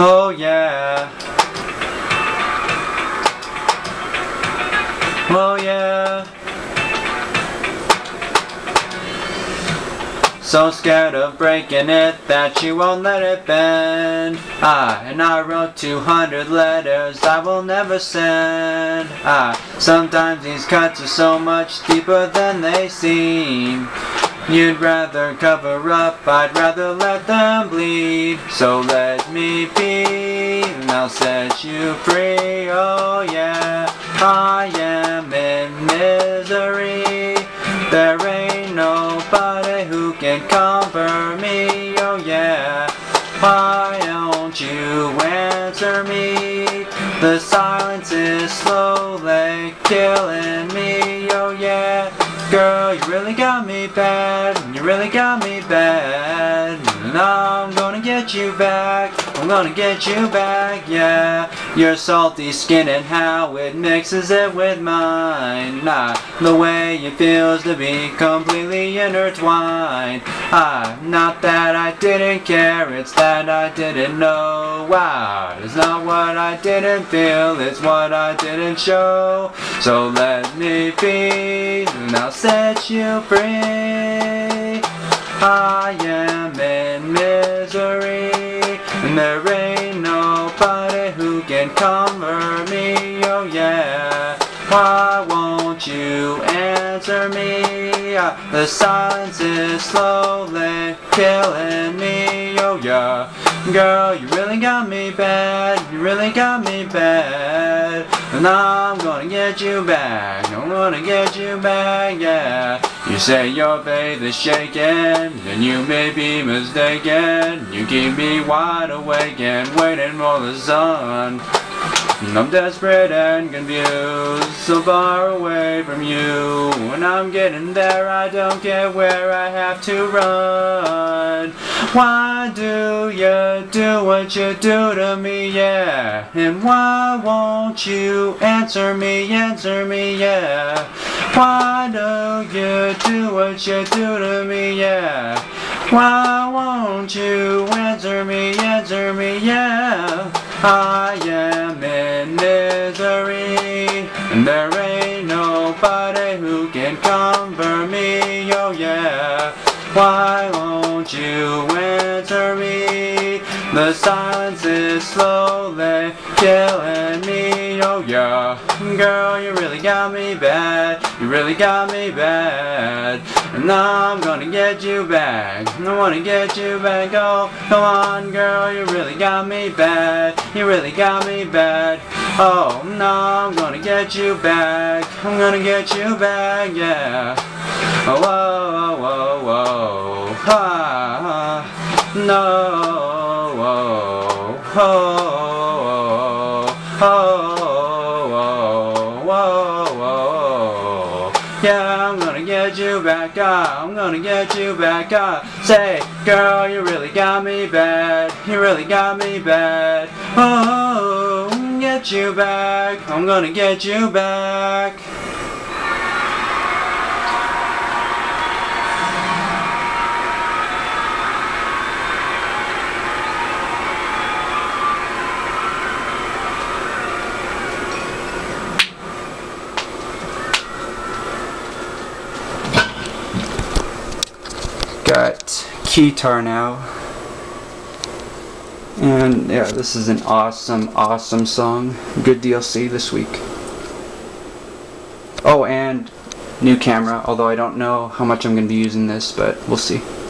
Oh yeah. Oh yeah. So scared of breaking it that you won't let it bend. And I wrote 200 letters I will never send. Sometimes these cuts are so much deeper than they seem. You'd rather cover up, I'd rather let them bleed. So let me be, and I'll set you free. Oh yeah, I am in misery. There ain't nobody who can comfort me. Oh yeah, why don't you answer me? The silence is slowly killing me. Oh yeah, girl, you really got me bad. You really got me bad. And I'm gonna get you back. I'm gonna get you back, yeah. Your salty skin and how it mixes it with mine. The way it feels to be completely intertwined. Not that I didn't care, it's that I didn't know. It's not what I didn't feel, it's what I didn't show. So let me be, and I'll set you free. I am in misery, and there ain't nobody who can comfort me. Oh yeah, why won't you answer me? The silence is slowly killing me. Oh yeah, girl, you really got me bad. You really got me bad. And I'm gonna get you back. I'm gonna get you back, yeah. You say your faith is shaken, and you may be mistaken. You keep me wide awake and waiting for the sun. I'm desperate and confused, so far away from you. When I'm getting there, I don't care where I have to run. Why do you do what you do to me, yeah? And why won't you answer me, yeah? Why do you do what you do to me, yeah? Why won't you answer me, yeah? I am in misery, and there ain't nobody who can comfort me, oh yeah. Why won't you answer me? The silence is slowly killing me, oh yeah. Girl, you really got me bad, you really got me bad. And now I'm gonna get you back, I wanna get you back. Oh, come on girl, you really got me bad, you really got me bad. Oh, no, I'm gonna get you back, I'm gonna get you back, yeah. Oh, whoa, whoa, whoa, ha, no, whoa, oh, oh, whoa, whoa. Yeah, I'm gonna get you back, I'm gonna get you back, say, girl, you really got me bad, you really got me bad. Oh, get you back, I'm gonna get you back. Got Keytar now, and yeah, this is an awesome song. Good DLC this week. Oh, and new camera, although I don't know how much I'm going to be using this, but we'll see.